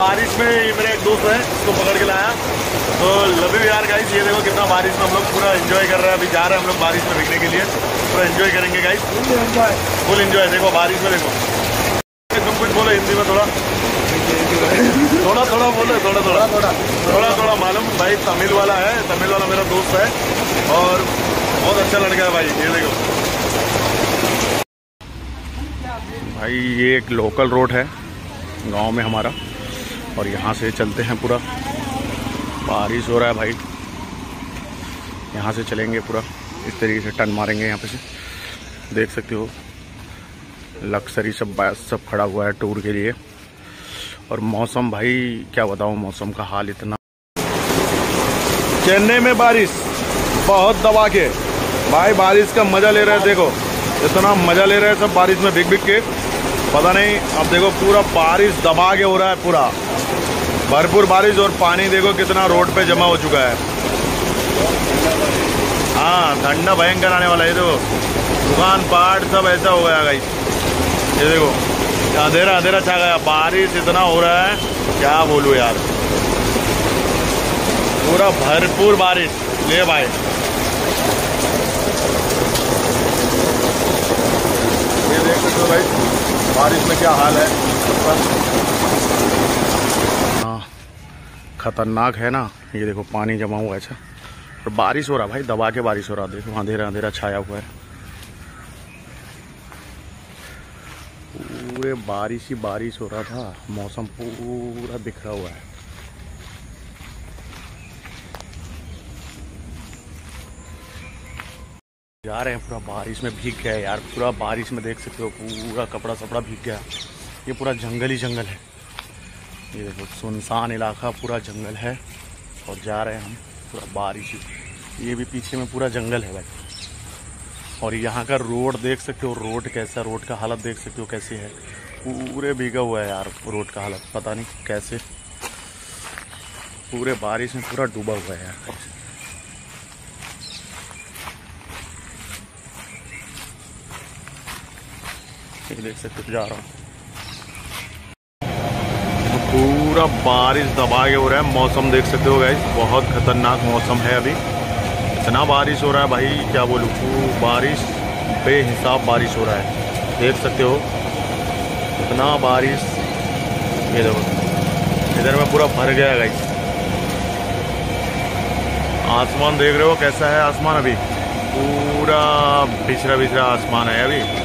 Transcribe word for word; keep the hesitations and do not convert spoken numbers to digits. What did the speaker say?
बारिश में मेरा एक दोस्त है, इसको पकड़ के लाया। तो लव यू यार गाइस, ये देखो कितना बारिश में हम लोग पूरा एंजॉय कर रहे हैं। अभी जा रहे हैं हम लोग बारिश में भीगने के लिए, पूरा एंजॉय करेंगे गाइस, फुल एंजॉय। देखो बारिश में, देखो तुम कुछ बोलो हिंदी में, थोड़ा थोड़ा थोड़ा बोलो, थोड़ा थोड़ा थोड़ा थोड़ा थोड़ा मालूम। भाई तमिल वाला है, तमिल वाला मेरा दोस्त है और बहुत अच्छा लड़का है भाई। ये देखो भाई, ये एक लोकल रोड है गांव में हमारा, और यहाँ से चलते हैं। पूरा बारिश हो रहा है भाई, यहाँ से चलेंगे पूरा इस तरीके से, टर्न मारेंगे यहाँ पे से। देख सकते हो लक्सरी सब सब खड़ा हुआ है टूर के लिए। और मौसम भाई क्या बताऊँ, मौसम का हाल इतना। चेन्नई में बारिश बहुत दबा के भाई, बारिश का मजा ले रहे हैं। देखो इतना मजा ले रहे हैं सब बारिश में भीग भीग के, पता नहीं। अब देखो पूरा बारिश दबा के हो रहा है, पूरा भरपूर बारिश। और पानी देखो कितना रोड पे जमा हो चुका है। हाँ ठंडा भयंकर आने वाला है। देखो दुकान पाट सब ऐसा हो गया गाइस। ये देखो अंधेरा अंधेरा छा गया, बारिश इतना हो रहा है क्या बोलूँ यार, पूरा भरपूर बारिश। ले भाई ये देख सकते हो भाई बारिश में क्या हाल है। हाँ खतरनाक है ना, ये देखो पानी जमा हुआ है। अच्छा और बारिश हो रहा भाई, दबा के बारिश हो रहा। देखो अंधेरा अंधेरा छाया हुआ है, पूरे बारिश ही बारिश हो रहा था। मौसम पूरा बिखरा हुआ है। जा रहे हैं पूरा बारिश में, भीग गया यार पूरा बारिश में। देख सकते हो पूरा कपड़ा सपड़ा भीग गया। ये पूरा जंगल ही जंगल है। ये देखो सुनसान इलाका, पूरा जंगल है। और जा रहे हैं हम पूरा बारिश, ये भी पीछे में पूरा जंगल है भाई। और यहाँ का रोड देख सकते हो, रोड कैसा, रोड का हालत देख सकते हो कैसी है। पूरे भीगा हुआ है यार रोड का हालत, पता नहीं कैसे, पूरे बारिश में पूरा डूबा हुआ है यार। ये देख सकते हो, जा रहा हूँ तो पूरा बारिश दबा के हो रहा है। मौसम देख सकते हो गाइस, बहुत खतरनाक मौसम है अभी। इतना बारिश हो रहा है भाई क्या बोलूँ, बारिश बेहिसाब बारिश हो रहा है। देख सकते हो इतना बारिश। ये देखो इधर में पूरा भर गया गाइस। आसमान देख रहे हो कैसा है आसमान, अभी पूरा बिछड़ा बिछड़ा आसमान है अभी।